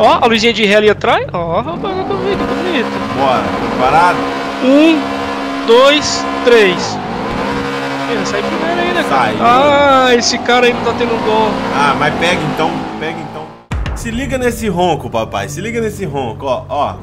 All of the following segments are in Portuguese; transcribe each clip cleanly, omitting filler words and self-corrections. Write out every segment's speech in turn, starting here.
Ó, a luzinha de ré ali atrás. Ó, rapaz, que bonito. Bora, preparado? 1, 2, 3. Sai primeiro aí, né, cara? Saiu. Ah, esse cara aí não tá tendo dom. Ah, mas pega então, pega então. Se liga nesse ronco, papai. Se liga nesse ronco, ó, ó.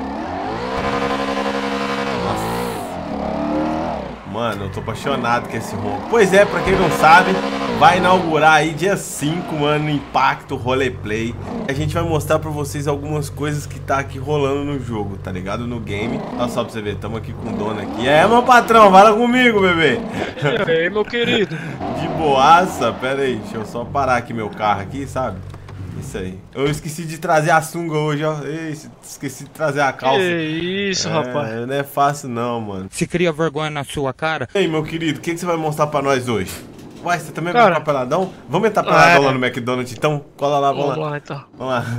Mano, eu tô apaixonado com esse ronco. Pois é, pra quem não sabe, vai inaugurar aí dia 5, mano, no Impacto Roleplay. A gente vai mostrar pra vocês algumas coisas que tá aqui rolando no jogo, tá ligado? No game. Olha só pra você ver, tamo aqui com o dono aqui. É, meu patrão, fala comigo, bebê. E aí, meu querido? De boaça, pera aí, deixa eu só parar aqui meu carro aqui, sabe? Isso aí. Eu esqueci de trazer a sunga hoje, ó. Ei, esqueci de trazer a calça. Que isso, rapaz. Não é fácil não, mano. Se cria vergonha na sua cara. E aí, meu querido, o que você vai mostrar pra nós hoje? Uai, você também Cara, vai entrar peladão? Vamos entrar peladão lá no McDonald's, então? Cola lá, vamos lá. Então. Vamos lá.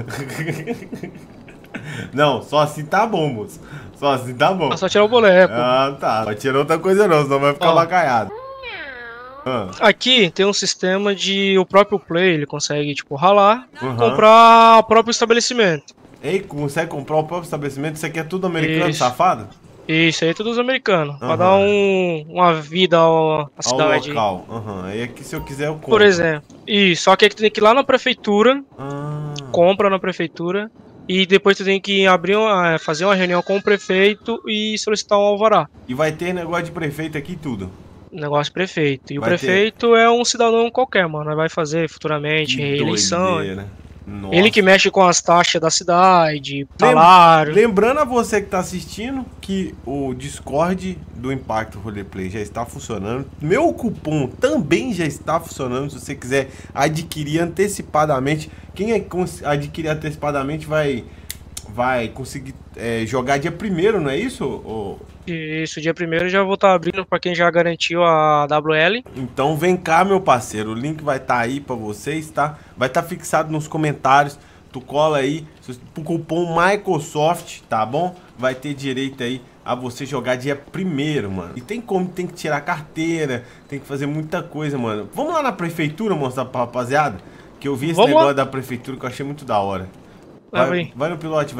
Não, só assim tá bom, moço. Só assim tá bom. É só tirar o boné, pô. Ah, tá. Vai tirar outra coisa não, senão vai ficar bacalhado. Aqui tem um sistema de o próprio Play, ele consegue, tipo, ralar, comprar o próprio estabelecimento. Ei, consegue comprar o próprio estabelecimento? Isso aqui é tudo americano, Isso. safado? Isso aí é tudo dos americanos, pra dar uma vida à cidade. Ao local. Aí aqui se eu quiser eu compro. Por exemplo. Isso, só que aí tu tem que ir lá na prefeitura, compra na prefeitura, e depois tu tem que fazer uma reunião com o prefeito e solicitar um alvará. E vai ter negócio de prefeito aqui e tudo? Negócio prefeito. E vai o prefeito é um cidadão qualquer, mano. Vai fazer futuramente reeleição. Ele que mexe com as taxas da cidade, salário. Lembrando a você que está assistindo que o Discord do Impacto Roleplay já está funcionando. Meu cupom também já está funcionando. Se você quiser adquirir antecipadamente, quem adquirir antecipadamente vai conseguir jogar dia 1º, não é isso? Isso, dia 1º já vou estar abrindo para quem já garantiu a WL. Então vem cá, meu parceiro, o link vai estar aí para vocês, tá? Vai estar fixado nos comentários, tu cola aí, o cupom Microsoft, tá bom? Vai ter direito aí a você jogar dia 1º, mano. E tem que tirar carteira, tem que fazer muita coisa, mano. Vamos lá na prefeitura mostrar pra rapaziada, que eu vi esse negócio da prefeitura que eu achei muito da hora. Vai no pilote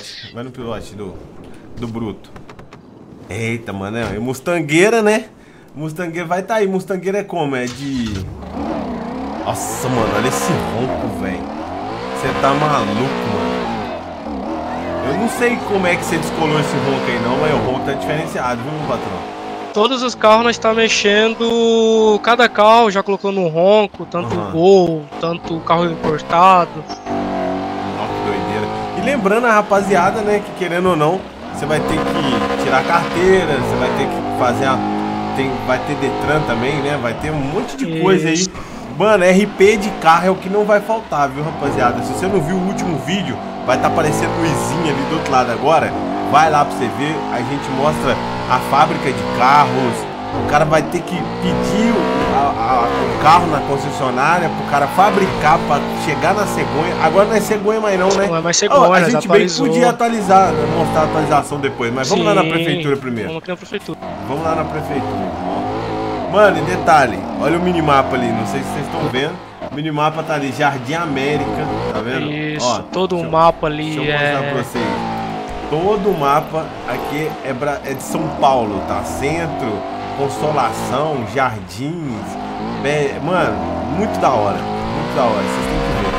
do Bruto. Eita, mano, é Mustangueira, né? Mustangueira vai tá aí. Mustangueira é como? É de... Nossa, mano, olha esse ronco, velho. Você tá maluco, mano. Eu não sei como é que você descolou esse ronco aí não, mas o ronco tá diferenciado, viu, meu patrão? Todos os carros nós tá mexendo, cada carro já colocou no ronco, tanto o Gol, tanto o carro importado. Nossa, que doideira. E lembrando a rapaziada, né, que querendo ou não, você vai ter que tirar carteira, você vai ter que fazer vai ter Detran também, né? Vai ter um monte de coisa aí. Mano, RP de carro é o que não vai faltar, viu, rapaziada? Se você não viu o último vídeo, vai estar aparecendo luzinha ali do outro lado agora. Vai lá pra você ver, a gente mostra a fábrica de carros. O cara vai ter que pedir o carro na concessionária pro cara fabricar pra chegar na cegonha. Agora não é cegonha mais não, né? Não é mais cegonha, a gente bem podia atualizar, né? Mostrar a atualização depois. Mas vamos lá na prefeitura primeiro. Vamos aqui na prefeitura. Vamos lá na prefeitura. Mano, e detalhe, olha o minimapa ali, não sei se vocês estão vendo. O minimapa tá ali, Jardim América, tá vendo? Isso, ó, todo o mapa ali deixa eu mostrar pra vocês. Todo o mapa aqui é de São Paulo, tá? Centro, Consolação, Jardins. Mano, muito da hora. Muito da hora, vocês têm que ver.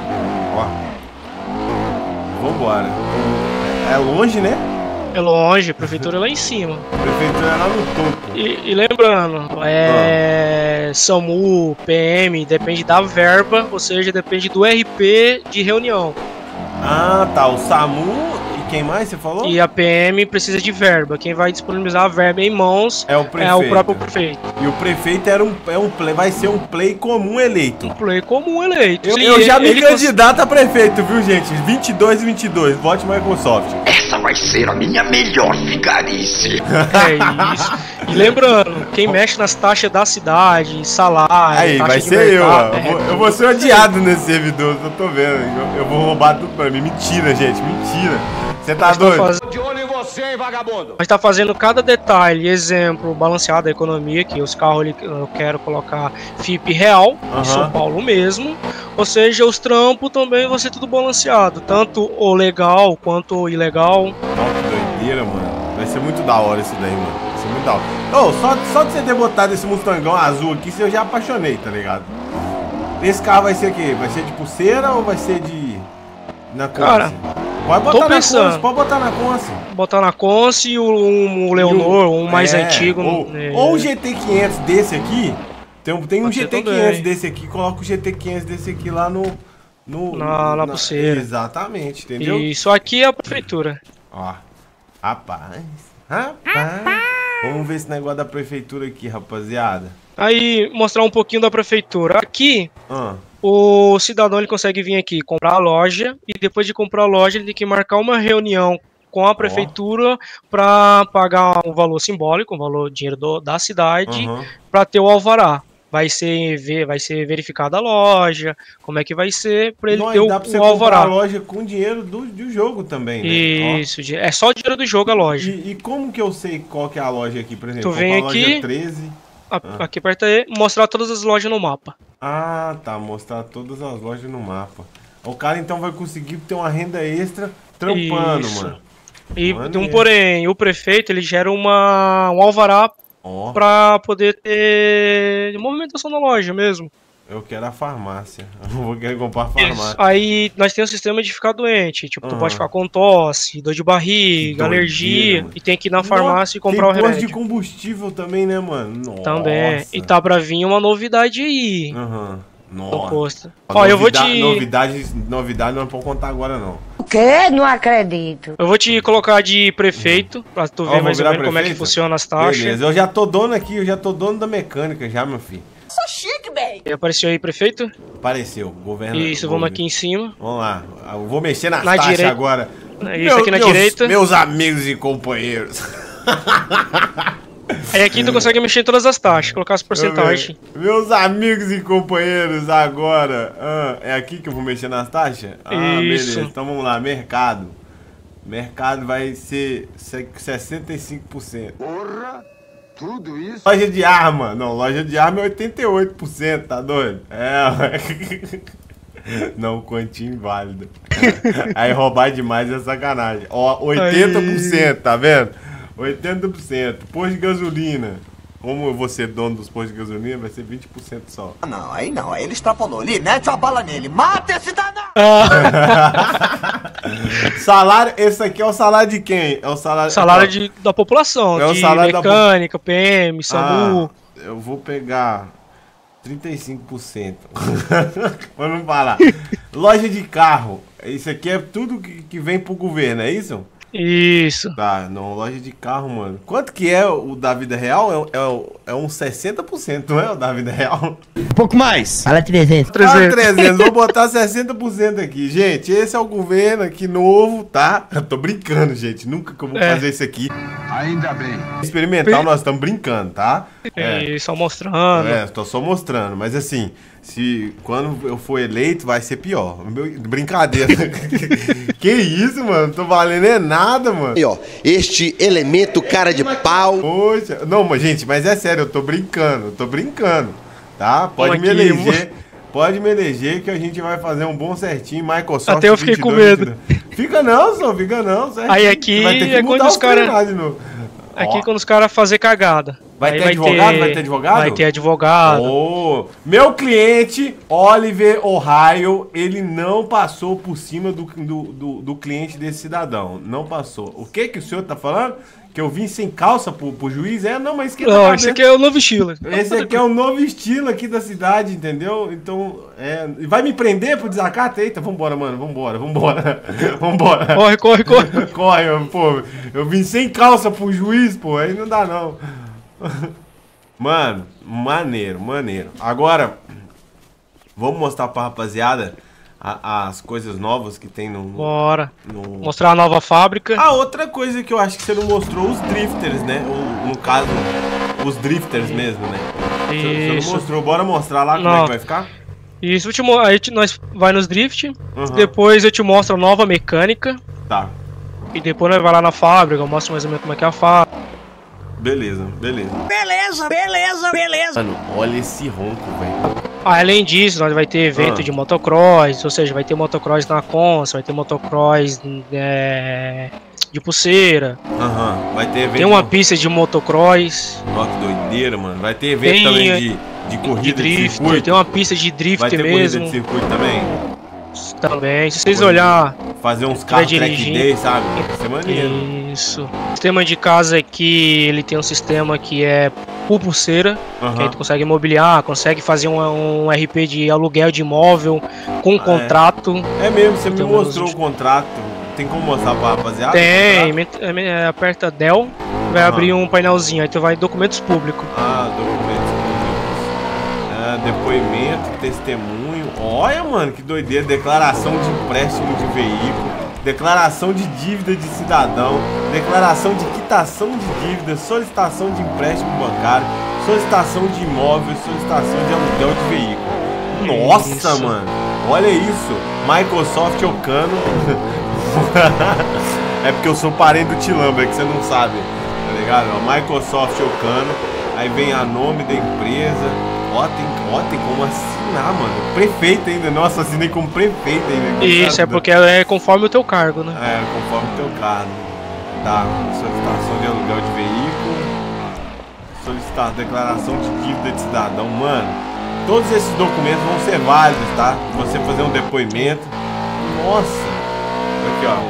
Ó. Vambora. É longe, né? É longe, a prefeitura é lá em cima. A prefeitura é lá no topo. E lembrando, SAMU, PM, depende da verba, ou seja, depende do RP de reunião. Ah, tá. O SAMU e quem mais você falou? E a PM precisa de verba. Quem vai disponibilizar a verba em mãos é o próprio prefeito. E o prefeito vai ser um play comum eleito. Um play comum eleito. Eu já me candidato a prefeito, viu, gente? 22 e 22. Vote Microsoft. Essa vai ser a minha melhor vigarice. É isso. E lembrando, quem mexe nas taxas da cidade, salário... Aí, vai ser mercado, eu vou ser odiado nesse servidor, eu tô vendo. Eu vou roubar tudo pra mim. Mentira, gente, mentira. Você tá doido? De olho em você, hein, vagabundo? Nós tá fazendo cada detalhe, exemplo, balanceado a economia, que os carros ali eu quero colocar FIP real, em São Paulo mesmo. Ou seja, os trampos também vão ser tudo balanceado, tanto o legal quanto o ilegal. Nossa, que doideira, mano. Vai ser muito da hora isso daí, mano. Vai ser muito da hora. Ô, só de você ter botado esse Mustangão azul aqui, eu já apaixonei, tá ligado? Esse carro vai ser o quê? Vai ser de pulseira ou vai ser de... na Conce? Cara, pode botar na Conce, pode botar na Conce. Botar na Conce, o Leonor, um mais antigo. Ou o GT500 desse aqui. Tem um GT500 desse aqui, coloca o GT500 desse aqui lá na pulseira. Exatamente, entendeu? Isso aqui é a prefeitura. Ó, rapaz. Vamos ver esse negócio da prefeitura aqui, rapaziada. Aí, mostrar um pouquinho da prefeitura. Aqui, o cidadão ele consegue vir aqui comprar a loja e depois de comprar a loja ele tem que marcar uma reunião com a prefeitura para pagar um valor simbólico, um valor dinheiro da cidade, para ter o alvará. Vai ser verificada a loja, como é que vai ser, para ele ter o alvará. Dá pra você comprar a loja com dinheiro do jogo também, né? Isso, é só o dinheiro do jogo a loja. E como que eu sei qual que é a loja aqui, por exemplo? Tu vem aqui, loja 13. Aqui perto aí, mostrar todas as lojas no mapa. Ah, tá, mostrar todas as lojas no mapa. O cara então vai conseguir ter uma renda extra trampando, mano. E porém, o prefeito ele gera um alvará pra poder ter movimentação na loja mesmo. Eu quero a farmácia. Eu vou querer comprar a farmácia. Aí nós temos um sistema de ficar doente. Tipo, tu pode ficar com tosse, dor de barriga, alergia. Mano. E tem que ir na farmácia e comprar o remédio. Tem posto de combustível também, né, mano? Nossa. Também. E tá pra vir uma novidade aí. Nossa. Ó, eu vou te... Novidade não pode contar agora, não. O quê? Não acredito. Eu vou te colocar de prefeito, pra tu ver mais ou menos como é que funciona as taxas. Beleza, eu já tô dono aqui, eu já tô dono da mecânica já, meu filho. Sou chique, velho. Apareceu aí, prefeito? Apareceu, governo. Isso, vamos aqui em cima. Vamos lá, eu vou mexer nas taxas agora. Isso, aqui na direita. Meus amigos e companheiros. Aí aqui tu consegue mexer em todas as taxas, colocar as porcentagens. Meus amigos e companheiros, agora. É aqui que eu vou mexer nas taxas? Isso. Beleza. Então vamos lá, mercado. Mercado vai ser 65%. Porra! Tudo isso? Loja de arma. Não, loja de arma é 88%, tá doido? Não, quantia inválida. Aí roubar demais é sacanagem. Ó, 80%, tá vendo? 80%. Posto de gasolina. Como eu vou ser dono dos postos de gasolina, vai ser 20% só. Não, aí ele extrapolou. Ali, mete a bala nele. Mata esse danado! Salário, esse aqui é o salário de quem? É o salário da população, é o de salário mecânica, PM, SAMU. Eu vou pegar 35%. Vamos falar. Loja de carro. Isso aqui é tudo que vem pro governo, é isso? Isso. Tá, não, loja de carro, mano. Quanto que é o da vida real? É uns 60%, não é o da vida real? Um pouco mais. Fala 300. 300. Vou botar 60% aqui. Gente, esse é o governo aqui novo, tá? Eu tô brincando, gente. Nunca que eu vou fazer isso aqui. Ainda bem. Experimental, nós estamos brincando, tá? Só mostrando. Tô só mostrando. Mas assim, quando eu for eleito, vai ser pior. Brincadeira. Que isso, mano? Não tô valendo nada, mano. Aí, ó, este elemento cara de pau. Poxa, não, mas gente, mas é sério, eu tô brincando, tá? Pode me eleger que a gente vai fazer um bom certinho, Microsoft. Até eu fiquei com medo. Fica não, certinho. Aí aqui é quando os caras... Aqui quando os caras fazem cagada. Vai ter advogado? Vai ter advogado? Vai ter advogado. Oh, meu cliente, Oliver Ohio, ele não passou por cima do cliente desse cidadão. Não passou. O que o senhor tá falando? Que eu vim sem calça pro juiz? Não, mas que não, esse aqui é o novo estilo. Esse aqui é o novo estilo aqui da cidade, entendeu? Então, vai me prender por desacato? Eita, vambora, mano, vambora. Corre. Corre, pô. Eu vim sem calça pro juiz, pô, aí não dá não. Mano, maneiro. Agora, vamos mostrar pra rapaziada as coisas novas que tem no... Bora. Mostrar a nova fábrica. Outra coisa que eu acho que você não mostrou, os drifters, né? No caso, os drifters mesmo, né? Você não mostrou, bora mostrar lá como é que vai ficar? Isso, aí nós vai nos drift, depois eu te mostro a nova mecânica. Tá. E depois nós vai lá na fábrica, eu mostro mais ou menos como é que é a fábrica. Beleza. Mano, olha esse ronco, velho. Além disso, nós vai ter evento de motocross, ou seja, vai ter motocross na Consa, vai ter motocross de Pulseira. Vai ter evento. Tem uma pista de motocross. Ó, que doideira, mano. Vai ter evento também de corrida de circuito. Tem uma pista de drift vai ter mesmo. Corrida de circuito também? Também. Se vocês olhar... Fazer uns carros track day, sabe? Vai ser maneiro. Isso. O sistema de casa aqui, ele tem um sistema que é por pulseira, que aí tu consegue imobiliar, consegue fazer um RP de aluguel de imóvel com contrato. É mesmo, você me mostrou o contrato. Tem como mostrar pra rapaziada? Tem, aperta Del, vai abrir um painelzinho, aí tu vai em documentos públicos. Documentos públicos. Depoimento, testemunho. Olha, mano, que doideira. Declaração de empréstimo de veículo, declaração de dívida de cidadão, declaração de quitação de dívida, solicitação de empréstimo bancário, solicitação de imóvel, solicitação de aluguel de veículo. Nossa, mano, olha isso. Microsoft Ocano. É porque eu sou parente do Tilamba, é que você não sabe, tá ligado? Microsoft Ocano. Aí vem a nome da empresa. Ó, tem como assinar, mano. Prefeito ainda. Nossa, assinei como prefeito ainda. Isso, é porque é conforme o teu cargo, né? É, conforme o teu cargo. Tá, solicitação de aluguel de veículo. Solicitar declaração de dívida de cidadão. Mano, todos esses documentos vão ser válidos, tá? Você fazer um depoimento. Nossa. Aqui, ó.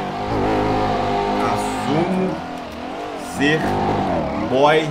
Assumo ser boy.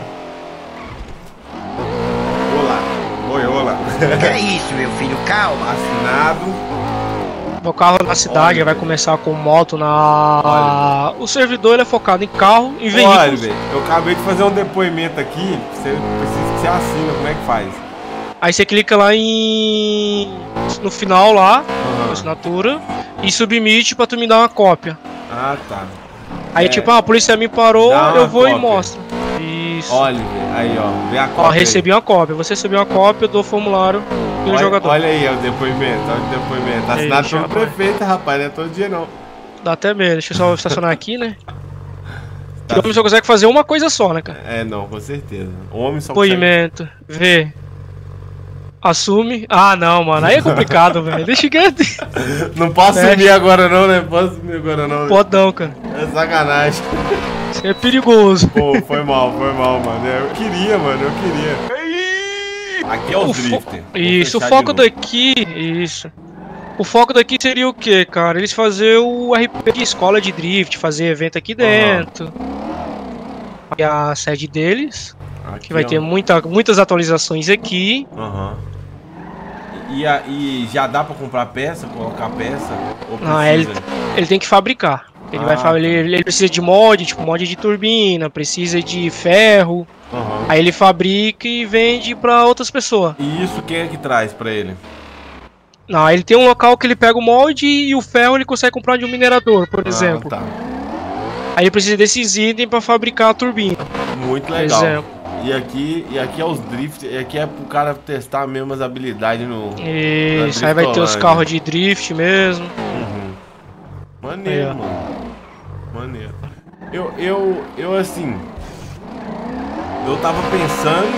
Olá. Que é isso, meu filho? Calma. Assinado. O carro na cidade vai começar com moto na... O servidor ele é focado em carro e veículos. Olha, velho, eu acabei de fazer um depoimento aqui. Você precisa que você assina, como é que faz? Aí você clica lá no final lá, na assinatura, e submite pra tu me dar uma cópia. Ah, tá. Aí tipo, a polícia me parou, eu vou e mostro. Isso. Olha, aí ó, vem a cópia. Ó, recebi uma cópia. Você recebeu uma cópia do formulário do jogador. Olha aí, ó, o depoimento, Tá assinado pelo prefeito, rapaz, não é todo dia não. Dá até medo, deixa eu só estacionar aqui, né? Tá. O homem só consegue fazer uma coisa só, né, cara? É, não, com certeza. O homem só depoimento, vê. Assume. Ah, não, mano. Aí é complicado, velho. Deixa quieto. Não posso assumir agora não, né? Posso assumir agora não. Pode não, cara. É sacanagem. Isso é perigoso. Pô, foi mal, mano. Eu queria, mano, eu queria. Aqui é o drifter. Isso, o foco daqui... Isso. O foco daqui seria o que, cara? Eles fazer o RP de escola de drift, fazer evento aqui dentro. E a sede deles. Aqui que vai ter muitas atualizações aqui. E já dá pra comprar peça, colocar peça? Ou não, ele tem que fabricar. Ele ele precisa de mod, tipo mod de turbina, precisa de ferro. Aí ele fabrica e vende pra outras pessoas. E isso quem é que traz pra ele? Não, ele tem um local que ele pega o molde e o ferro ele consegue comprar de um minerador, por exemplo. Tá. Aí ele precisa desses itens pra fabricar a turbina. Muito legal. E aqui é os drift, e aqui é pro cara testar mesmo as habilidades no... Isso, aí vai ter os carros de drift mesmo. Maneiro, mano. Maneiro. Eu assim... Eu tava pensando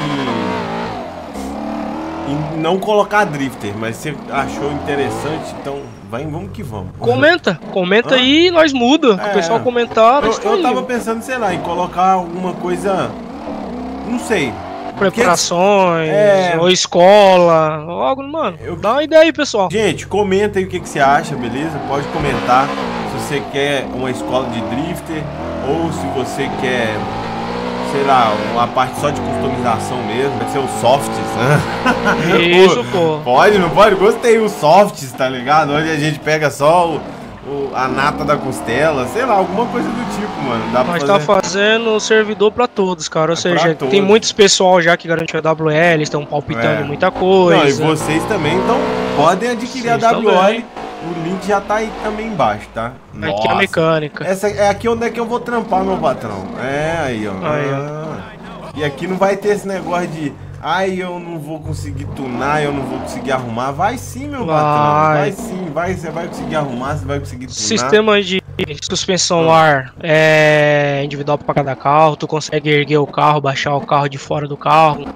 em não colocar drifter, mas você achou interessante, então vamos que vamos. Comenta aí e nós muda. O pessoal comentar. Eu tava pensando, sei lá, em colocar alguma coisa... Não sei. Preparações, ou escola, ou algo, mano. Dá uma ideia aí, pessoal. Gente, comenta aí o que você acha, beleza? Pode comentar se você quer uma escola de drifter ou se você quer, sei lá, uma parte só de customização mesmo. Vai ser os softs, né? Isso, pô. Pode, não pode? Gostei, os softs, tá ligado? Onde a gente pega só a nata da costela, sei lá, alguma coisa do tipo, mano. Nós tá fazendo servidor pra todos, cara. Ou seja, tem muitos pessoal já que garantiu a WL, eles estão palpitando em muita coisa. Não, e vocês também, então podem adquirir a WL. O link já tá aí também embaixo, tá? Nossa. Aqui é a mecânica. Essa é aqui onde é que eu vou trampar, meu patrão. É, aí, ó. E aqui não vai ter esse negócio de... Ai, eu não vou conseguir tunar, eu não vou conseguir arrumar. Vai sim, meu patrão. Vai sim, você vai conseguir arrumar, você vai conseguir tunar. Sistema de suspensão ar é individual para cada carro, tu consegue erguer o carro, baixar o carro de fora do carro.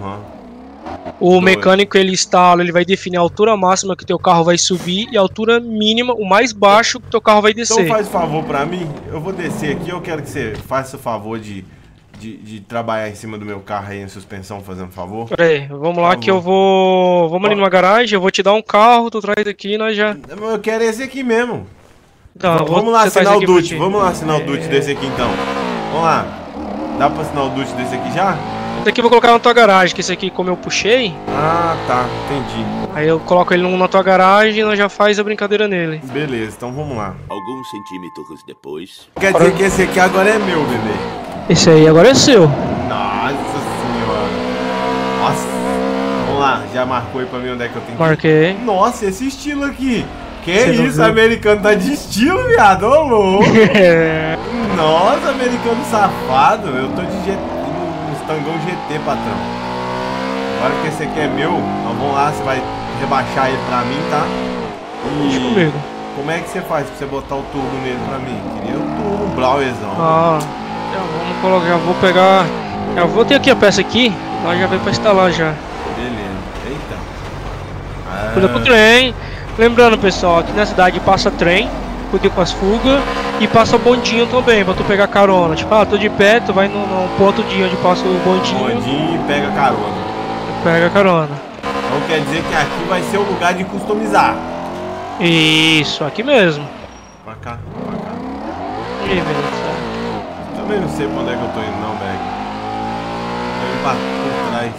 O mecânico ele instala, ele vai definir a altura máxima que teu carro vai subir e a altura mínima, o mais baixo que teu carro vai descer. Então faz favor pra mim, eu vou descer aqui, eu quero que você faça o favor de trabalhar em cima do meu carro aí em suspensão, fazendo favor. Pera aí, vamos lá que eu vou... Vamos ali numa garagem, eu vou te dar um carro, tu traz aqui e nós já... Eu quero esse aqui mesmo. Então, vamos lá assinar o DUT, vamos lá assinar o DUT desse aqui então. Vamos lá. Dá pra assinar o DUT desse aqui já? Esse aqui eu vou colocar na tua garagem, que esse aqui como eu puxei... Ah, tá, entendi. Aí eu coloco ele na tua garagem e nós já faz a brincadeira nele. Beleza, então vamos lá. Alguns centímetros depois... Quer dizer que esse aqui agora é meu, bebê. Esse aí agora é seu. Nossa senhora. Nossa. Vamos lá, já marcou aí pra mim onde é que eu tenho que ir? Marquei. Nossa, esse estilo aqui. Que isso, americano tá de estilo, viado. Ô, louco. Nossa, americano safado. Eu tô de nos tangão GT, patrão. Agora que esse aqui é meu, então vamos lá, você vai rebaixar ele pra mim, tá? Deixa comigo. Como é que você faz pra você botar o turbo nele pra mim? Queria o turbo Blauezão. Vamos colocar, já vou pegar. Já vou ter aqui a peça aqui, nós já veio pra instalar já. Beleza, eita. Cuida com o trem. Lembrando, pessoal, aqui na cidade passa trem, cuida com as fugas e passa bondinho também, pra tu pegar carona. Tipo, tô de pé, tu vai no ponto de onde passa o bondinho. Bondinho e pega carona. Pega carona. Então quer dizer que aqui vai ser o lugar de customizar. Isso, aqui mesmo. Pra cá. Ih, beleza. Também não sei pra onde é que eu tô indo não, Berg. Tô indo por trás.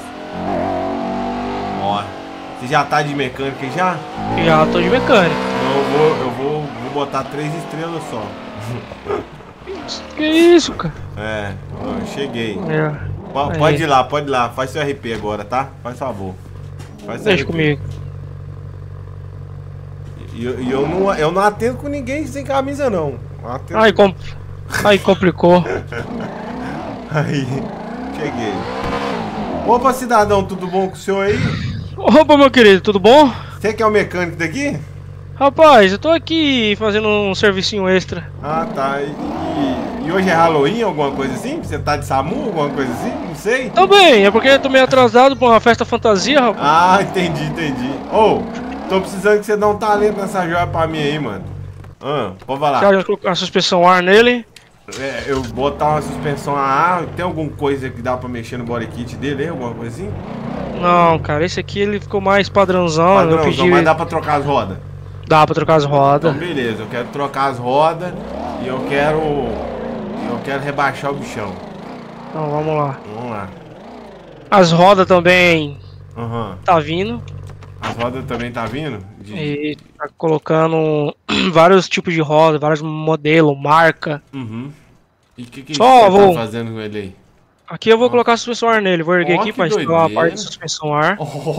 Ó. Você já tá de mecânica aí já? Já tô de mecânica. Não, eu vou botar 3 estrelas só. Que isso, cara? É, eu cheguei. É. Pode ir lá, faz seu RP agora, tá? Faz favor. Deixa comigo. E eu não atendo com ninguém sem camisa não. Aí complicou. Aí, cheguei. Opa, cidadão, tudo bom com o senhor aí? Opa, meu querido, tudo bom? Você que é o mecânico daqui? Rapaz, eu tô aqui fazendo um servicinho extra. Ah, tá. E hoje é Halloween, alguma coisa assim? Você tá de SAMU, alguma coisa assim? Não sei. Também, é porque eu tô meio atrasado pra uma festa fantasia, rapaz. Ah, entendi. Ô, tô precisando que você dê um talento nessa joia pra mim aí, mano. Pode falar. Já colocar a suspensão ar nele. Eu botar uma suspensão a ar, tem alguma coisa que dá pra mexer no body kit dele aí, alguma coisa assim? Não, cara, esse aqui ele ficou mais padrãozão. Mas dá pra trocar as rodas? Dá pra trocar as rodas. Então beleza, eu quero trocar as rodas e eu quero rebaixar o bichão. Então vamos lá. Vamos lá. As rodas também tá vindo. As rodas também tá vindo? E tá colocando vários tipos de roda, vários modelos, marca. E o que você tá fazendo com ele aí? Aqui eu vou colocar a suspensão ar nele. Vou erguer aqui pra instalar a parte de suspensão ar.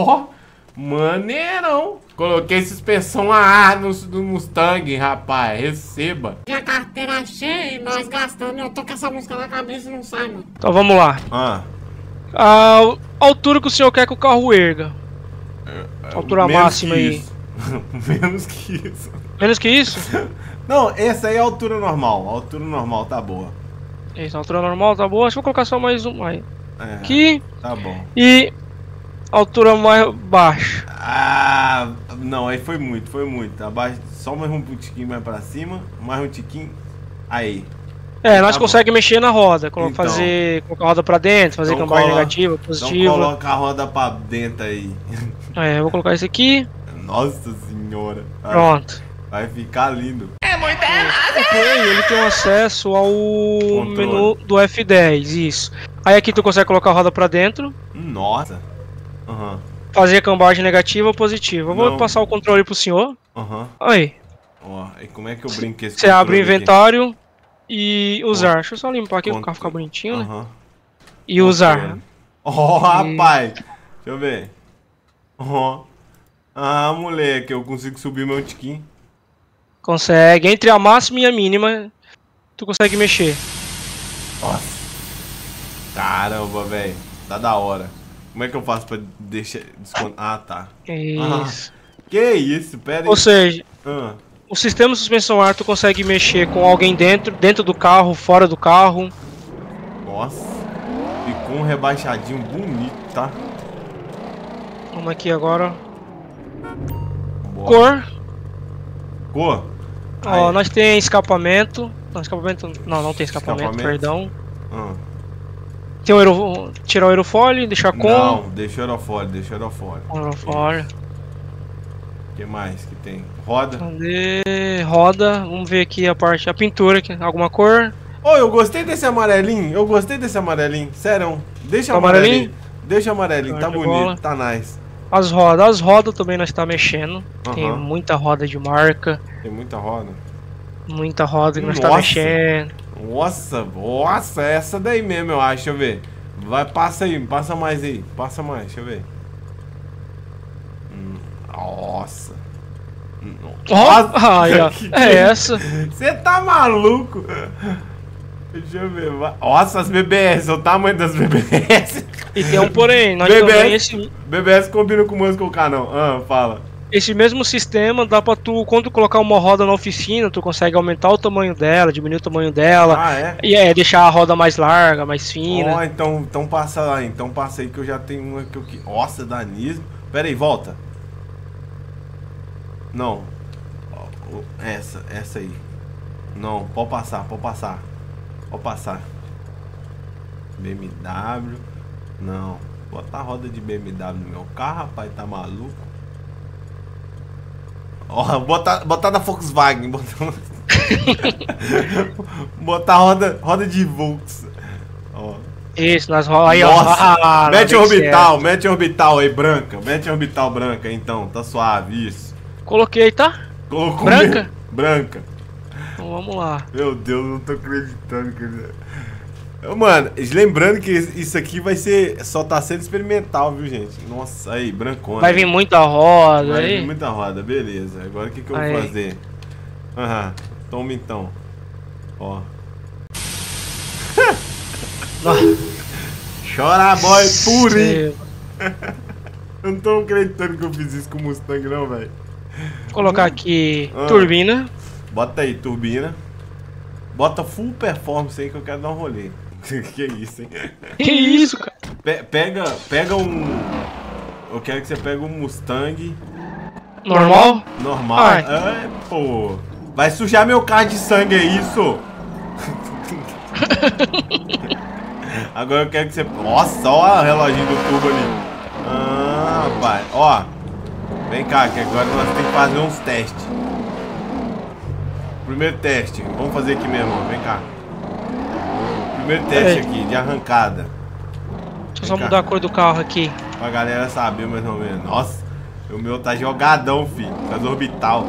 Maneirão! Coloquei suspensão a ar no Mustang, rapaz. Receba. Minha carteira cheia, nós gastamos. Eu tô com essa música na cabeça e não sai, mano. Então vamos lá. A altura que o senhor quer que o carro erga. Altura máxima aí. Menos que isso. Menos que isso? Não, essa aí é a altura normal. A altura normal tá boa. Isso, a altura normal tá boa. Acho que vou colocar só mais um aí. Aqui. Tá bom. E altura mais baixa. Ah, não, aí foi muito. Abaixo, só mais um tiquinho mais pra cima. Mais um tiquinho. Aí. Nós conseguimos mexer na roda. Colocar a roda pra dentro, fazer cambagem negativa, positiva. Então coloca a roda pra dentro aí. Eu vou colocar esse aqui. Nossa senhora. Pronto. Vai ficar lindo. É muito nada. Ele tem acesso ao menu do F10, isso. Aí aqui tu consegue colocar a roda pra dentro. Nossa. Fazer a cambagem negativa ou positiva. Eu vou passar o controle pro senhor. Aí. E como é que eu brinco esse Você abre o inventário e usar. Deixa eu só limpar aqui pro carro ficar bonitinho, né? E usar. Rapaz. Deixa eu ver. Ah, moleque, eu consigo subir meu tiquinho. Consegue. Entre a máxima e a mínima, tu consegue mexer. Nossa. Caramba, velho. Tá da hora. Como é que eu faço pra deixar... Ah, tá. Isso. Que isso? Pera aí. Ou seja, O sistema de suspensão ar tu consegue mexer com alguém dentro do carro, fora do carro. Nossa, ficou um rebaixadinho bonito, tá? Vamos aqui agora. Bora. Cor. Ó, nós tem escapamento. Não, escapamento. Não tem escapamento, perdão. Tem o tirar o aerofólio, deixar com. Não, deixa o aerofólio, Aerofólio. O que mais que tem? Roda. Cadê? Roda. Vamos ver aqui a parte, a pintura aqui, alguma cor. Ô, eu gostei desse amarelinho. Sério. Deixa amarelinho. Deixa amarelinho, tá bonito, tá nice. As rodas também nós tá mexendo. Tem muita roda de marca. Tem muita roda? Muita roda que nós tá mexendo. Nossa, essa daí mesmo, eu acho, deixa eu ver. Vai, passa mais aí, deixa eu ver. Nossa. É essa. Você tá maluco? Deixa eu ver. Nossa, as BBS, o tamanho das BBS. E tem um porém, nós BBS combina com o Muscle Car, não. Fala. Esse mesmo sistema dá pra tu, quando tu colocar uma roda na oficina, tu consegue aumentar o tamanho dela, diminuir o tamanho dela. E deixar a roda mais larga, mais fina. Então passa lá, passa aí que eu já tenho uma que eu... Nossa, danismo. Pera aí, volta. Não. Essa aí. Não, pode passar. BMW. Não. Bota a roda de BMW no meu carro, rapaz, tá maluco? Ó, botar da Volkswagen. Botar roda de Volks. Ó. Isso, nas rodas aí, ó. Mete orbital aí, branca. Mete orbital branca, então, tá suave, isso. Coloquei, tá? Colocou branca? Branca. Então vamos lá. Meu Deus, não tô acreditando que ele... Mano, lembrando que isso aqui só tá sendo experimental, viu, gente? Nossa, aí, brancona. Vai vir muita roda aí. Vai vir muita roda, beleza. Agora o que eu vou fazer? Toma então. Ó. Chora, boy, purinho. Eu não tô acreditando que eu fiz isso com o Mustang, não, velho. Vou colocar aqui turbina. Bota aí, turbina. Bota full performance aí que eu quero dar um rolê. Que isso, hein? Que isso, cara? Pega um... Eu quero que você pegue um Mustang. Normal? Normal. Pô. Vai sujar meu carro de sangue, é isso? Agora eu quero que você... Nossa, olha o reloginho do turbo ali. Rapaz. Ó. Vem cá, que agora nós temos que fazer uns testes. Primeiro teste. Vamos fazer aqui mesmo, ó. Vem cá. Primeiro teste aqui, de arrancada. Deixa eu só mudar a cor do carro aqui. Pra galera saber mais ou menos. Nossa, o meu tá jogadão, filho. Faz orbital.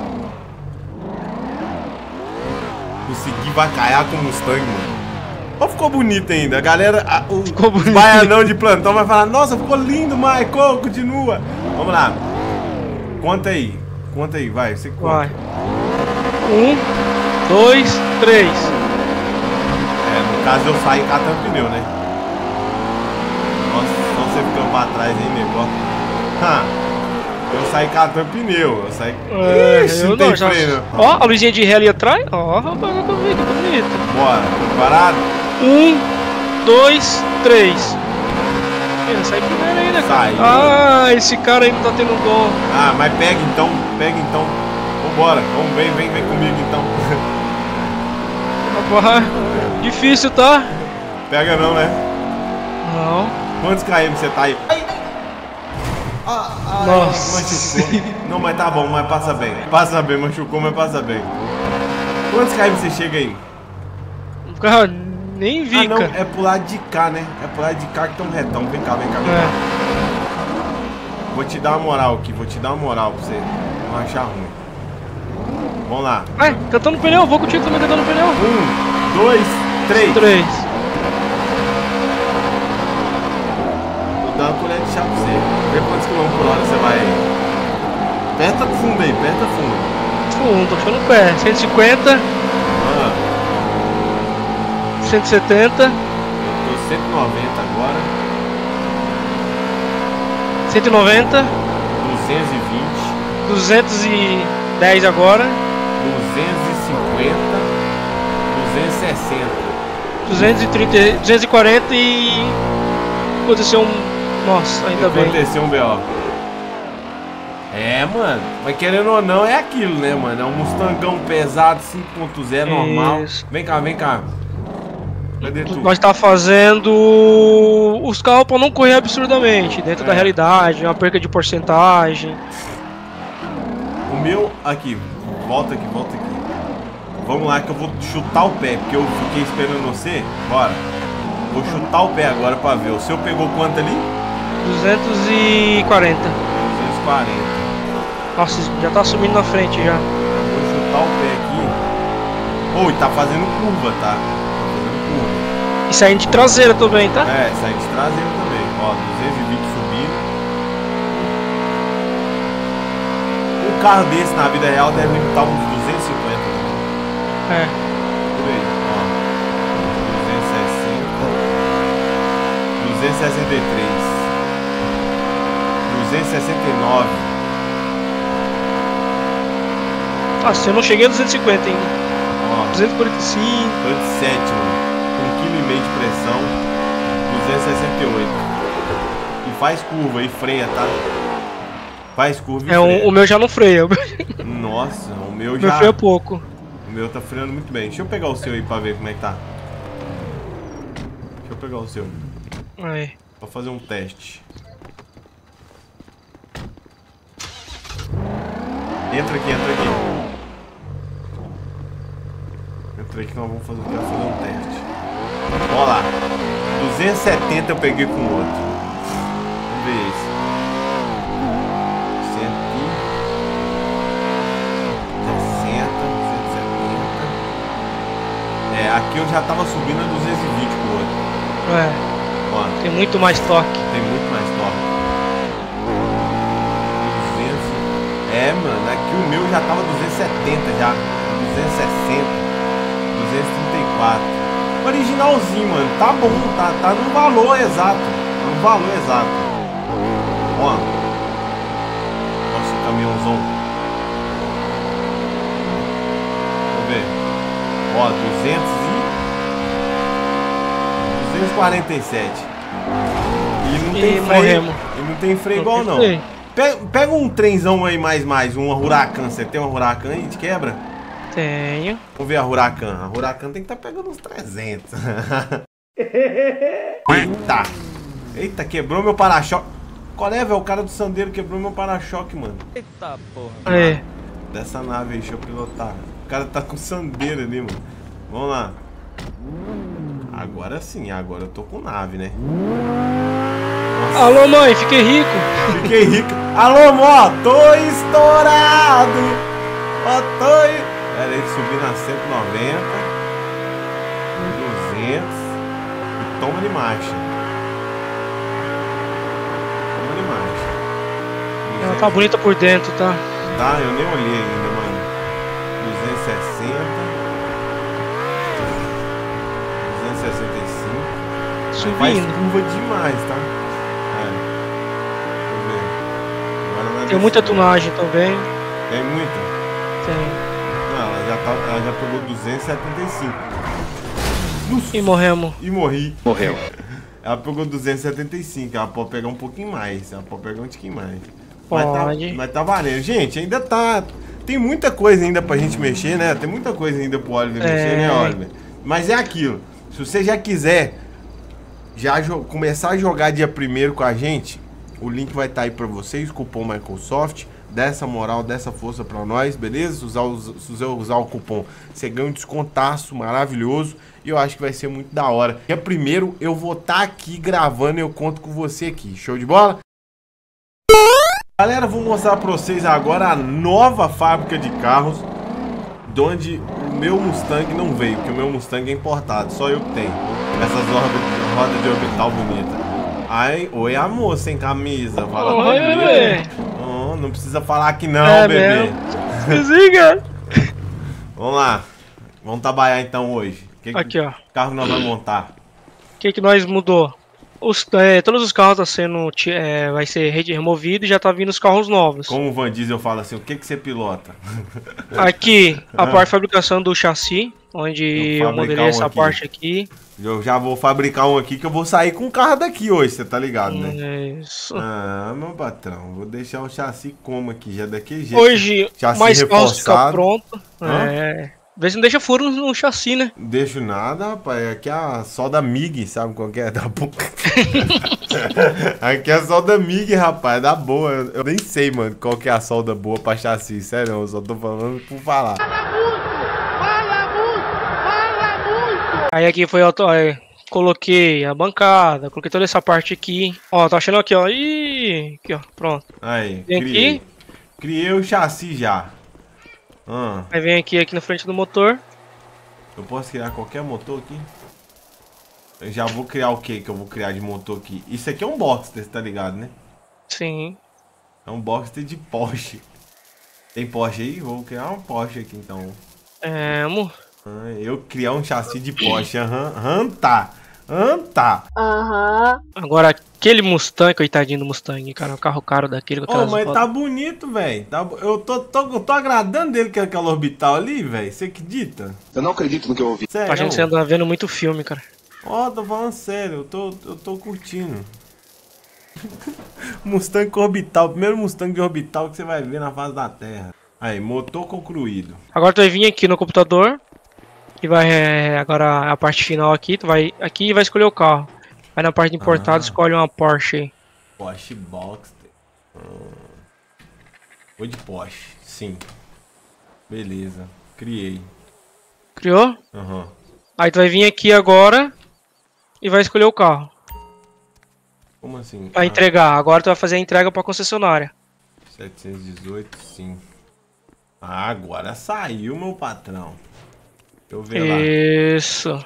Consegui vacaiar com o Mustang, mano. Ó, ficou bonito ainda. A galera, os baianão de plantão vai falar: nossa, ficou lindo, Michael, continua. Vamos lá. Conta aí, vai, você conta. Vai. 1, 2, 3. No caso eu saí catando pneu, né? Nossa, só você ficando pra trás aí, negócio. Eu saí catando pneu, eu saí... Ixi, não tem freio. Ó, a luzinha de ré ali atrás. Ó, rapaz, que bonito. Bora, preparado? 1, 2, 3. Ele sai primeiro ainda, cara. Saiu. Esse cara aí não tá tendo dó. Mas pega então. Vambora, vem comigo então. Rapaz, difícil, tá? Pega não, né? Não. Quantos km você tá aí? Nossa. Machucou. Não, mas tá bom, mas passa bem. Passa bem, machucou, mas passa bem. Quantos km você chega aí? Cara, nem vi, não, cara. é pro lado de cá, né? É pro lado de cá que tem um retão. Vem cá. Vou te dar uma moral aqui, pra você não achar ruim. Vamos lá. Vai, cantando pneu, vou contigo também cantando pneu. 1, 2, 3. Vou dar uma colher de chá pra você. Vê quantos quilômetros por hora você vai aí. Aperta fundo aí, aperta fundo. Tô achando o pé. 150. 170. Eu tô 190 agora. 190. 220. 210 agora. 250, 260. 230, 240 e... aconteceu um... Nossa, ainda bem. Aconteceu um B.O. É, mano. Mas querendo ou não, é aquilo, né, mano? É um Mustangão pesado, 5.0, normal. Vem cá, vem cá. Cadê tu? Nós tá fazendo os carros pra não correr absurdamente, dentro da realidade, uma perca de porcentagem. O meu, aqui, volta aqui. Vamos lá que eu vou chutar o pé, porque eu fiquei esperando você. Bora. Vou chutar o pé agora pra ver. O seu pegou quanto ali? 240. 240. Nossa, já tá subindo na frente já. Vou chutar o pé aqui. Oi, tá fazendo curva, tá? E saindo de traseira também, tá? É, saindo de traseira também. Ó, 220 subindo. Um carro desse na vida real deve limitar uns 250. É. Por aí, ó. 260. 263. 269. Nossa, eu não cheguei a 250 ainda. Ó. 245. 27, mano. 1,5 kg de pressão, 268. E faz curva e freia, tá? Faz curva e freia. O meu já não freia. Nossa, o meu já... Meu freia pouco. O meu tá freando muito bem. Deixa eu pegar o seu aí pra ver como é que tá. Deixa eu pegar o seu. Aí. Pra fazer um teste. Entra aqui. Entra aqui que nós vamos fazer um teste. Olha lá, 270 eu peguei com o outro. Vamos ver esse. 160, 270. É, aqui eu já tava subindo a 220 com o outro. É. Ó, tem muito mais torque. Tem muito mais torque. 200. É, mano, aqui o meu já tava 270 já. 260, 234. Originalzinho, mano, tá bom, tá no valor exato. No valor exato. Ó. Nossa, caminhãozão. Vamos ver. Ó, 247. E não tem freio. E não tem freio igual não. Pega um trenzão aí mais, uma Huracan. Você tem uma Huracan aí de quebra? Tenho. Vamos ver a Huracan. A Huracan tem que estar pegando uns 300. Eita. Eita, quebrou meu para-choque. Qual é, velho? O cara do Sandero quebrou meu para-choque, mano. Eita porra. É. Dessa nave aí, deixa eu pilotar. O cara tá com Sandero ali, mano. Vamos lá. Agora sim, agora eu tô com nave, né? Nossa. Alô, mãe, fiquei rico. Fiquei rico. Alô, mó, tô estourado. Ó, tô... Pera aí, subir na 190, 200 e toma de marcha. Toma de marcha. Ela tá bonita por dentro, tá? Tá, eu nem olhei ainda, mano. 260, 265. Subindo. Faz curva demais, tá? É. Deixa eu ver. Agora tem muita tunagem também. Tem muita? Tem. Ela já pegou 275. E morremos. E morri. Morreu. Ela pegou 275. Ela pode pegar um pouquinho mais. Ela pode pegar um tiquinho mais. Pode. Mas tá valendo. Gente, ainda tá... Tem muita coisa ainda pra gente mexer, né? Tem muita coisa ainda pro Oliver mexer, né, Oliver? Mas é aquilo. Se você já quiser começar a jogar dia 1º com a gente, o link vai estar aí pra vocês, cupom Microsoft. Dá essa moral, dá essa força pra nós, beleza? Se você usar o cupom, você ganha um descontaço maravilhoso. E eu acho que vai ser muito da hora. Dia 1º eu vou estar aqui gravando e eu conto com você aqui. Show de bola? Galera, vou mostrar pra vocês agora a nova fábrica de carros, de onde o meu Mustang não veio, porque o meu Mustang é importado, só eu que tenho. Essas rodas de orbital bonita. Ai, oi a moça sem camisa. Fala oi, bebê. Oh, não precisa falar que não, bebê. Desliga. Vamos lá. Vamos trabalhar então hoje. Aqui, ó. Carro nós vamos montar. O que nós mudou? Todos os carros tá sendo, vai ser removido e já tá vindo os carros novos. Como o Van Diesel fala assim, o que você pilota? Aqui, a parte de fabricação do chassi, onde eu modelei essa parte aqui. Eu já vou fabricar um aqui que eu vou sair com o carro daqui hoje, você tá ligado, né? Isso. Ah, meu patrão, vou deixar o chassi como aqui, já daquele jeito. Hoje, mais carros ficar pronto. Vê se não deixa furo no chassi, né? Não deixo nada, rapaz. Aqui é a solda MIG, sabe qual que é? Da boca. Aqui é a solda MIG, rapaz, da boa. Eu nem sei, mano, qual que é a solda boa pra chassi, sério, eu só tô falando por falar. Aí aqui foi coloquei a bancada, coloquei toda essa parte aqui. Ó, tá achando aqui, ó. Ih, aqui, ó, pronto. Aí, vem aqui. Criei o chassi já. Aí vem aqui na frente do motor. Eu posso criar qualquer motor aqui? Eu já vou criar o que eu vou criar de motor aqui? Isso aqui é um Boxster, tá ligado, né? Sim. É um Boxster de Porsche. Tem Porsche aí? Vou criar um Porsche aqui então. Amor. Eu criar um chassi de Porsche, tá. Agora aquele Mustang, coitadinho do Mustang, cara, o carro caro daquele. Mas tá bonito, velho. Eu tô agradando dele com aquela orbital ali, velho. Você acredita? Eu não acredito no que eu ouvi. Sério? A gente anda vendo muito filme, cara. Tô falando sério, eu tô curtindo. Mustang orbital, o primeiro Mustang de orbital que você vai ver na face da Terra. Aí, motor concluído. Agora tu vai vir aqui no computador. E vai, agora a parte final aqui, tu vai aqui e vai escolher o carro. Vai na parte de importado, escolhe uma Porsche aí. Porsche Boxster. Vou de Porsche, sim. Beleza, criei. Criou? Aí tu vai vir aqui agora e vai escolher o carro. Como assim? Vai entregar, agora tu vai fazer a entrega pra concessionária. 718, sim. Agora saiu, meu patrão. Deixa eu ver lá. Isso.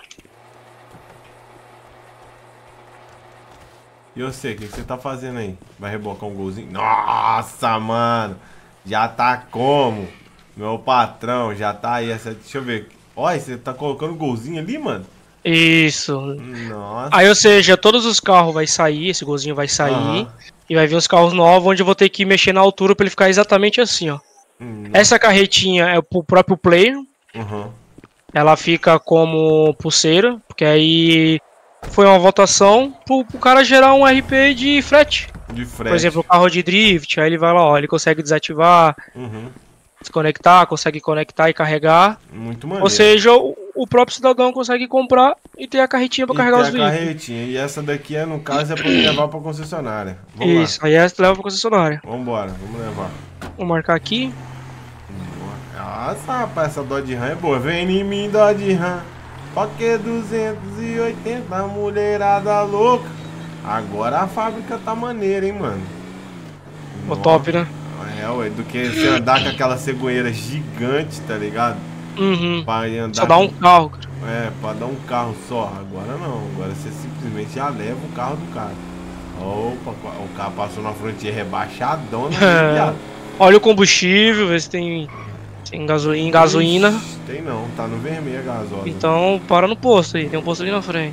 E você, o que você tá fazendo aí? Vai rebocar um golzinho? Nossa, mano. Já tá como? Meu patrão, já tá aí. Deixa eu ver. Olha, você tá colocando golzinho ali, mano? Isso. Nossa. Aí, ou seja, todos os carros vai sair, esse golzinho vai sair. E vai vir os carros novos, onde eu vou ter que mexer na altura pra ele ficar exatamente assim, ó. Essa carretinha é pro próprio player. Ela fica como pulseira, porque aí foi uma votação pro cara gerar um RP de frete. Por exemplo, o carro de drift, aí ele vai lá, ó, ele consegue desativar, desconectar, consegue conectar e carregar. Muito maneiro. Ou seja, o próprio cidadão consegue comprar e ter a carretinha pra carregar os veículos. E essa daqui, no caso, é pra levar pra concessionária. Isso, aí essa leva pra concessionária. Vambora, vamos levar. Vou marcar aqui. Nossa, rapaz, essa Dodge Ram é boa. Vem em mim, Dodge Ram. Porque 280, mulherada louca. Agora a fábrica tá maneira, hein, mano. O top, né? Ué, do que você andar com aquela cegonheira gigante, tá ligado? Pra andar só dá um carro, cara. Pra dar um carro só. Agora não, agora você simplesmente já leva o carro do cara. Opa, o carro passou na fronteira rebaixadona. Olha o combustível, vê se tem gasolina. Tem não, tá no vermelho a gasolina. Então para no posto aí, tem um posto ali na frente.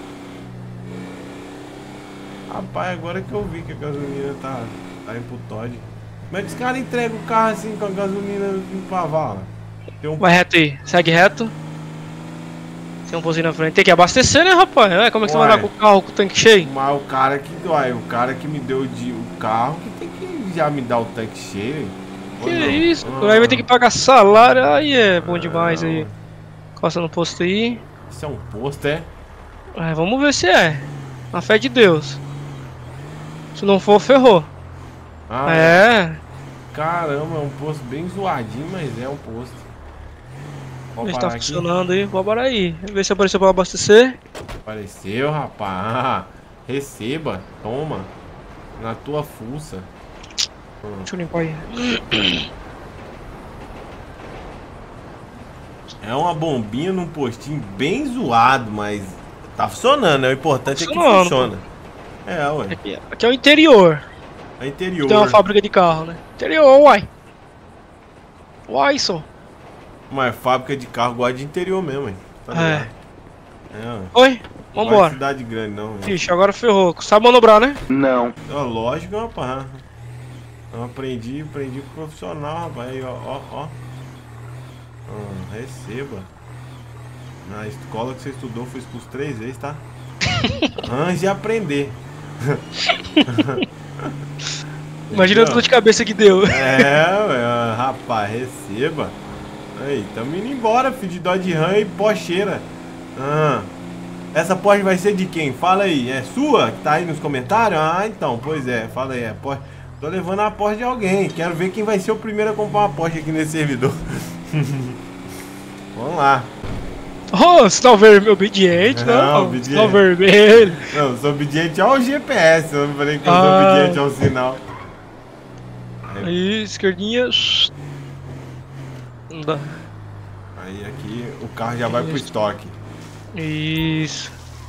Rapaz, agora que eu vi que a gasolina tá indo pro Todd. Como é que os caras entregam o carro assim com a gasolina pra vala? Vai reto aí, segue reto. Tem um posto ali na frente. Tem que abastecer, né, rapaz? Como é que você vai andar com o carro com o tanque cheio? Mas o cara que me deu o carro que tem que já me dar o tanque cheio. Que isso? Aí vai ter que pagar salário, aí é bom demais aí. Costa no posto aí. Isso é um posto, é? Vamos ver se é. Na fé de Deus. Se não for, ferrou. Caramba, é um posto bem zoadinho, mas é um posto. Vê se tá funcionando aí, vou parar aí. Ver se apareceu pra abastecer. Apareceu, rapaz. Receba, toma. Na tua fuça. Deixa eu limpar aí. É uma bombinha num postinho bem zoado, mas tá funcionando, né? O importante é que funciona. Ué. Aqui é o interior. É interior. Tem uma fábrica de carro, né? Interior, uai. Uai, só. Mas fábrica de carro gosta de interior mesmo, hein? Tá ligado? Oi? Vambora. Cidade grande, não. Ixi, agora ferrou. Sabe manobrar, né? Não. Lógico, rapaz. Eu aprendi com profissional, rapaz. Aí, ó. Receba. Na escola que você estudou, foi expulso 3 vezes, tá? Antes de aprender. Imagina a dor de cabeça que deu. Rapaz, receba. Aí, tamo indo embora, filho de Dodge Ram e Porscheira. Essa Porsche vai ser de quem? Fala aí, é sua? Que tá aí nos comentários? Então, pois é, fala aí, Porsche. Tô levando a Porsche de alguém. Quero ver quem vai ser o primeiro a comprar uma Porsche aqui nesse servidor. Vamos lá. Sinal vermelho, obediente, não? Obediente. Sinal vermelho. Não, sou obediente ao GPS. Eu não falei que eu sou obediente ao sinal. Aí, esquerdinha. Não dá. Aí aqui o carro já vai pro estoque. Isso.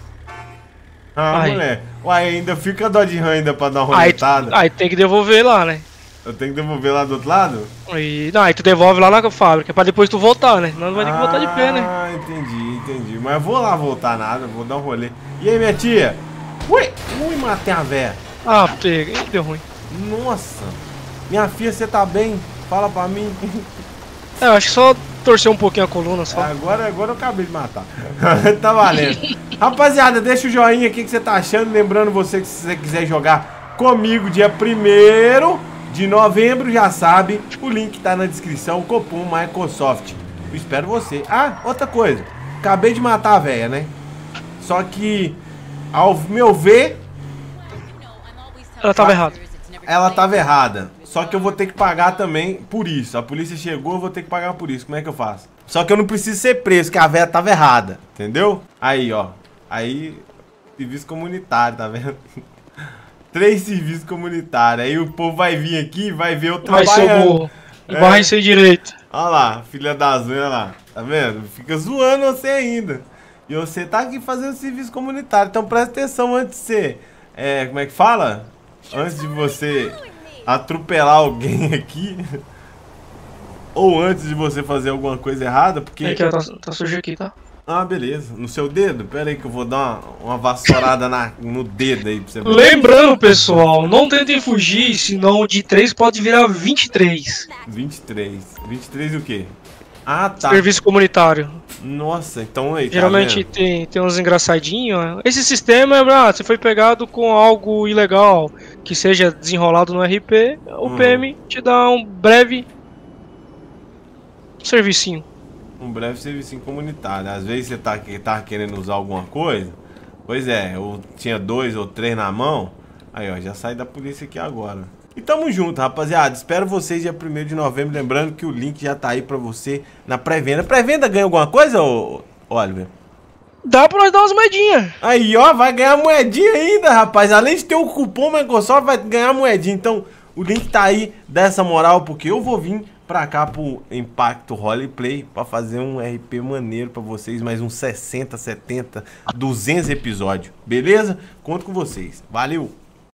Mulher. Uai, ainda fica a Dodge Ram ainda pra dar uma roletada. Aí tem que devolver lá, né? Eu tenho que devolver lá do outro lado? Aí tu devolve lá na fábrica, pra depois tu voltar, né? Não vai ter que voltar de pé, né? Entendi. Mas eu vou lá voltar nada, vou dar um rolê. E aí, minha tia? Ui, matei a véia. Pega, deu ruim. Nossa. Minha filha, você tá bem? Fala pra mim. Eu acho que só torcer um pouquinho a coluna só. Agora eu acabei de matar. Tá valendo. Rapaziada, deixa o joinha aqui que você tá achando. Lembrando você que se você quiser jogar comigo dia 1º de novembro, já sabe, o link tá na descrição, Copom Microsoft. Eu espero você. Outra coisa. Acabei de matar a véia, né? Só que, ao meu ver... Ela tava errada. Ela tava errada. Só que eu vou ter que pagar também por isso. A polícia chegou, eu vou ter que pagar por isso. Como é que eu faço? Só que eu não preciso ser preso, que a véia tava errada. Entendeu? Aí, ó. Aí, serviço comunitário, tá vendo? 3 serviços comunitários. Aí o povo vai vir aqui e vai ver eu trabalhando. Vai ser direito. Olha lá, filha das unhas lá. Tá vendo? Fica zoando você ainda. E você tá aqui fazendo serviço comunitário. Então presta atenção antes de você... como é que fala? Antes de você atropelar alguém aqui. Ou antes de você fazer alguma coisa errada, porque... Tá sujo aqui, tá? Beleza. No seu dedo? Pera aí que eu vou dar uma vassourada no dedo aí pra você ver. Lembrando, pessoal, não tentem fugir, senão de 3 pode virar 23. 23. 23 o quê? Tá. Serviço comunitário. Nossa, então aí, geralmente tem uns engraçadinhos. Esse sistema você foi pegado com algo ilegal, que seja desenrolado no RP, o PM te dá um breve servicinho. Um breve serviço comunitário. Às vezes você tá querendo usar alguma coisa. Pois é, eu tinha 2 ou 3 na mão. Aí, ó, já saí da polícia aqui agora. E tamo junto, rapaziada. Espero vocês dia 1º de novembro. Lembrando que o link já tá aí pra você na pré-venda. Pré-venda ganha alguma coisa, Oliver? Dá pra nós dar umas moedinhas. Aí, ó, vai ganhar moedinha ainda, rapaz. Além de ter o cupom Microsoft, vai ganhar moedinha. Então, o link tá aí, dá essa moral, porque eu vou vir pra cá pro Impacto Roleplay pra fazer um RP maneiro pra vocês, mais uns 60, 70, 200 episódios, beleza? Conto com vocês, valeu!